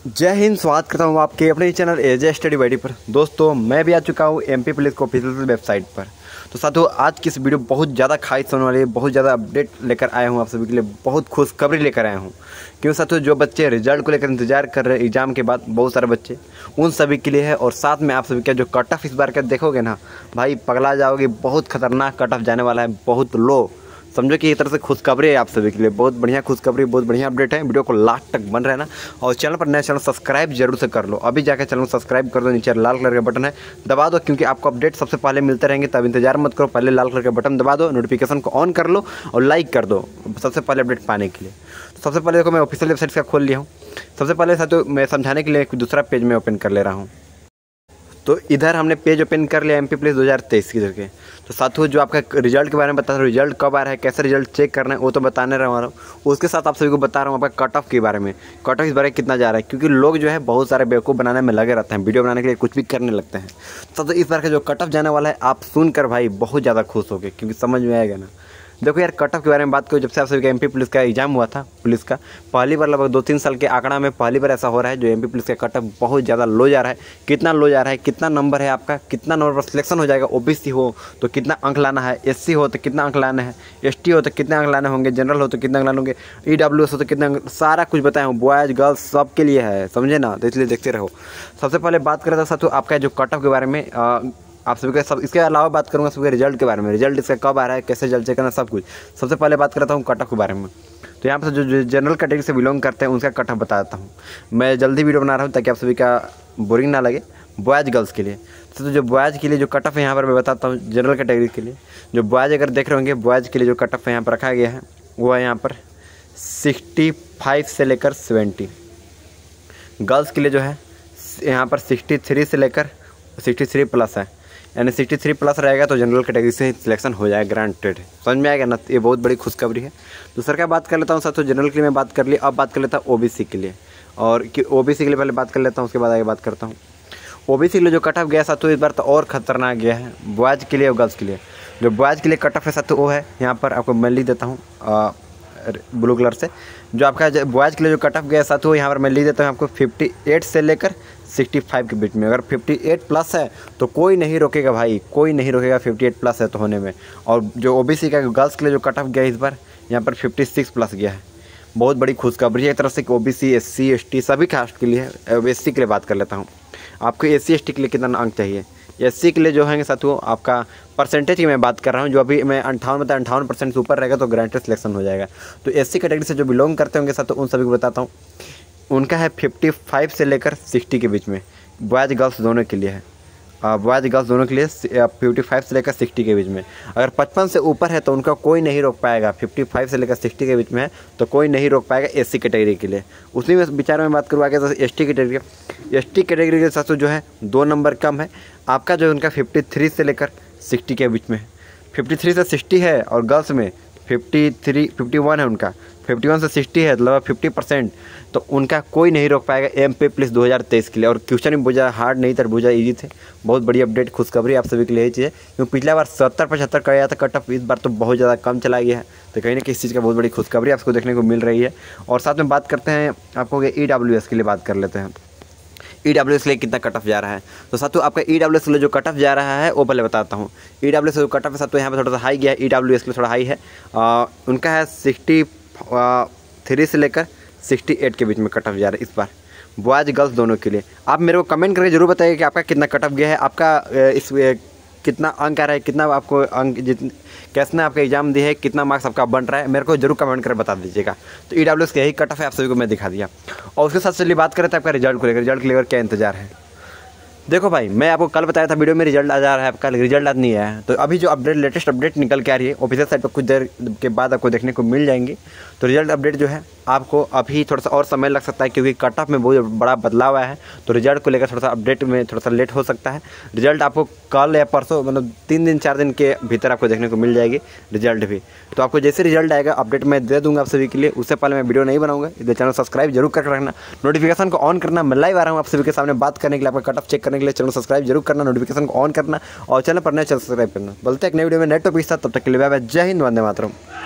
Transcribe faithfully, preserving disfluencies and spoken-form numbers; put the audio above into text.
जय हिंद। स्वागत करता हूँ आपके अपने चैनल एजे स्टडी बाइडी पर। दोस्तों मैं भी आ चुका हूँ एमपी पुलिस को ऑफिशियल वेबसाइट पर। तो साथियों आज की इस वीडियो बहुत ज़्यादा खास होने वाली है, बहुत ज़्यादा अपडेट लेकर आया हूँ आप सभी के लिए, बहुत खुशखबरी लेकर आया हूँ। क्योंकि साथियों जो बच्चे रिजल्ट को लेकर इंतजार कर रहे हैं एग्जाम के बाद, बहुत सारे बच्चे, उन सभी के लिए है। और साथ में आप सभी का जो कट ऑफ इस बार का देखोगे ना भाई, पगला जाओगे। बहुत खतरनाक कट ऑफ जाने वाला है, बहुत लो। समझो कि एक तरह से खुशखबरी है आप सभी के लिए, बहुत बढ़िया खुशखबरी, बहुत बढ़िया अपडेट है। वीडियो को लास्ट तक बन रहना और चैनल पर नया चैनल सब्सक्राइब जरूर से कर लो। अभी जाकर चैनल सब्सक्राइब कर दो, नीचे लाल कलर का बटन है दबा दो, क्योंकि आपको अपडेट सबसे पहले मिलते रहेंगे। तब इंतजार मत करो, पहले लाल कलर का बटन दबा दो, नोटिफिकेशन को ऑन कर लो और लाइक कर दो सबसे पहले अपडेट पाने के लिए। सबसे पहले देखो मैं ऑफिशियल वेबसाइट का खोल लिया हूँ। सबसे पहले साथियों मैं समझाने के लिए एक दूसरा पेज में ओपन कर ले रहा हूँ। तो इधर हमने पेज ओपन कर लिया एमपी पुलिस दो हज़ार तेईस की करके। तो साथियों जो आपका रिजल्ट के बारे में बता रहा हूँ, रिजल्ट कब आ रहा है, कैसे रिजल्ट चेक करना है, वो तो बताने रहा हूँ। उसके साथ आप सभी को बता रहा हूँ आपका कट ऑफ के बारे में, कट ऑफ इस बारे में कितना जा रहा है। क्योंकि लोग जो है बहुत सारे बेवकूफ़ बनाने में लगे रहते हैं, वीडियो बनाने के लिए कुछ भी करने लगते हैं। तो, तो इस बार का जो कट ऑफ जाने वाला है आप सुनकर भाई बहुत ज़्यादा खुश हो गए, क्योंकि समझ में आएगा ना। देखो यार कट ऑफ के बारे में बात करो, जब से आप सभी का एमपी पुलिस का एग्जाम हुआ था पुलिस का, पहली बार लगभग दो तीन साल के आंकड़ा में पहली बार ऐसा हो रहा है जो एमपी पुलिस का कट ऑफ बहुत ज़्यादा लो जा रहा है। कितना लो जा रहा है, कितना नंबर है आपका, कितना नंबर पर सिलेक्शन हो जाएगा। ओबीसी हो तो कितना अंक लाना है, एससी हो तो कितना अंक लाना है, एसटी हो तो कितने अंक लाने होंगे, जनरल हो तो कितने अंक लाने होंगे, ईडब्ल्यूएस हो तो कितने अंक, सारा कुछ बताया हूँ। बॉयज़ गर्ल्स सब के लिए है, समझे ना। तो इसलिए देखते रहो। सबसे पहले बात करें तो साथियों आपका जो कट ऑफ के बारे में आ, आप सभी के सब, इसके अलावा बात करूँगा सबके रिजल्ट के बारे में, रिजल्ट इसका कब आ रहा है, कैसे रिजल्ट चेक करना, सब कुछ। सबसे पहले बात करता हूँ कट ऑफ के बारे में। तो यहाँ पर जो, जो जनरल कैटेगरी से बिलोंग करते हैं उनका कट ऑफ बता देता हूँ। मैं जल्दी वीडियो बना रहा हूँ ताकि आप सभी का बोरिंग ना लगे। बॉयज़ गर्ल्स के लिए तो जो बॉयज़ के लिए जो कट ऑफ है यहाँ पर मैं बताता हूँ। जनरल कैटेगरी के लिए जो बॉयज़ अगर देख रहे होंगे, बॉयज़ के लिए जो कट ऑफ है यहाँ पर रखा गया है वो है यहाँ पर सिक्सटी फाइव से लेकर सेवेंटी। गर्ल्स के लिए जो है यहाँ पर सिक्सटी थ्री से लेकर सिक्सटी थ्री प्लस है, यानी सिक्सटी थ्री प्लस रहेगा तो जनरल कैटेगरी से सिलेक्शन हो जाएगा, ग्रांटेड। समझ में आएगा ना, ये बहुत बड़ी खुशखबरी है। दूसरा क्या बात कर लेता हूँ साथियों, जनरल के लिए मैं बात कर ली। अब बात कर लेता हूँ ओबीसी के लिए, और कि ओबीसी के लिए पहले बात कर लेता हूँ, उसके बाद आगे बात करता हूँ। ओबीसी के लिए जो कट ऑफ गया साथियों इस बार तो और खतरनाक गया है बॉयज़ के लिए और गर्ल्स के लिए। जो बॉयज़ के लिए कट ऑफ है साथियों वो है यहाँ पर, आपको मैं लिख देता हूँ ब्लू कलर से। जो आपका बॉयज़ के लिए जो कट ऑफ गया साथियों यहाँ पर मैं लिख देता हूँ आपको फिफ्टी एट से लेकर सिक्सटी फाइव के बीच में। अगर फिफ्टी एट प्लस है तो कोई नहीं रोकेगा भाई, कोई नहीं रोकेगा फिफ्टी एट प्लस है तो होने में। और जो ओबीसी का गर्ल्स के लिए जो कट ऑफ गया इस बार यहाँ पर फिफ्टी सिक्स प्लस गया है। बहुत बड़ी खुशखबरी है एक तरह से कि ओबीसी, एससी, एसटी सभी कास्ट के लिए है। एससी के लिए बात कर लेता हूँ, आपको एससी एसटी के लिए कितना अंक चाहिए। एससी के लिए जो है साथियों आपका परसेंटेज की मैं बात कर रहा हूँ, जो अभी मैं अंठावन बता अंठावन परसेंट से ऊपर रहेगा तो ग्रांटेड सिलेक्शन हो जाएगा। तो एससी कैटेगरी से जो बिलोंग करते होंगे साथियों उन सभी को बताता हूँ, उनका है फिफ्टी फाइव से लेकर सिक्सटी के बीच में। बॉयज़ गर्ल्स दोनों के लिए है, बॉयज़ गर्ल्स दोनों के लिए फिफ्टी फाइव से लेकर सिक्सटी के बीच में। अगर पचपन से ऊपर है तो उनका कोई नहीं रोक पाएगा। फिफ्टी फाइव से लेकर सिक्सटी के बीच में है तो कोई नहीं रोक पाएगा एससी कैटेगरी के लिए। उसी में विचार में बात करूँ आगे तो एसटी कैटेगरी। एसटी कैटेगरी के साथ जो है दो नंबर कम है आपका, जो उनका फिफ्टी थ्री से लेकर सिक्सटी के बीच में है। फिफ्टी थ्री से सिक्सटी है और गर्ल्स में फिफ्टी थ्री फिफ्टी वन है उनका, फिफ्टी वन से सिक्सटी है लगभग फिफ्टी परसेंट। तो उनका कोई नहीं रोक पाएगा एमपी पुलिस दो हज़ार तेईस के लिए। और क्वेश्चन भी बहुत हार्ड नहीं था, बहुत ईजी थे। बहुत बड़ी अपडेट खुशखबरी आप सभी के लिए चीज़ है, क्योंकि पिछला बार सत्तर पचहत्तर का गया था कट ऑफ, इस बार तो बहुत ज़्यादा कम चला गया है। तो कहीं ना किसी चीज़ का बहुत बड़ी खुशखबरी आपको देखने को मिल रही है। और साथ में बात करते हैं आपको ई डब्ल्यू एस के लिए बात कर लेते हैं। ईडब्ल्यूएस के लिए कितना कट ऑफ जा रहा है तो साथियों आपका ईडब्ल्यूएस के लिए जो कट ऑफ जा रहा है वो पहले बताता हूँ। ईडब्ल्यूएस जो कट ऑफ है साथियों यहाँ पे थोड़ा सा हाई गया है, ईडब्ल्यूएस के लिए थोड़ा हाई है। आ, उनका है सिक्सटी थ्री से लेकर सिक्सटी एट के बीच में कट ऑफ जा रहा है इस बार, बॉयज़ गर्ल्स दोनों के लिए। आप मेरे को कमेंट करके जरूर बताइए कि आपका कितना कट ऑफ गया है, आपका इस कितना अंक आ रहा है, कितना आपको अंक जितने कैसे आपका एग्जाम दिया है, कितना मार्क्स आपका बन रहा है, मेरे को जरूर कमेंट कर बता दीजिएगा। तो ईडब्ल्यूएस के यही कट ऑफ है, आप सभी को मैं दिखा दिया। और उसके साथ चलिए बात करें तो आपका रिजल्ट को लेकर, रिजल्ट को लेकर क्या इंतजार है। देखो भाई मैं आपको कल बताया था वीडियो में रिजल्ट आ जा रहा है आपका, रिजल्ट आज नहीं आया है। तो अभी जो अपडेट लेटेस्ट अपडेट निकल के आ रही है ऑफिशियल साइट पर कुछ देर के बाद आपको देखने को मिल जाएंगी। तो रिजल्ट अपडेट जो है आपको अभी थोड़ा सा और समय लग सकता है, क्योंकि कट ऑफ में बहुत बड़ा बदलाव आया है। तो रिजल्ट को लेकर थोड़ा सा अपडेट में थोड़ा सा लेट हो सकता है। रिजल्ट आपको कल या परसों मतलब तीन दिन चार दिन के भीतर आपको देखने को मिल जाएगी रिजल्ट भी। तो आपको जैसे रिजल्ट आएगा अपडेट मैं दे दूंगा आप सभी के लिए। उससे पहले मैं वीडियो नहीं बनाऊंगा, इधर चैनल सब्सक्राइब जरूर करके रखना, नोटिफिकेशन को ऑन करना। मैं लाइव आ रहा हूँ आप सभी के सामने बात करने के लिए, आपका कट ऑफ चेक करने के लिए। चैनल सब्सक्राइब जरूर करना, नोटिफिकेशन को ऑन करना और चैनल पर नए चैनल सब्सक्राइब करना। बोलते हैं एक नए वीडियो में नेट टॉपिक के साथ, तब तक के लिए बाय बाय। जय हिंद, वंदे मातरम।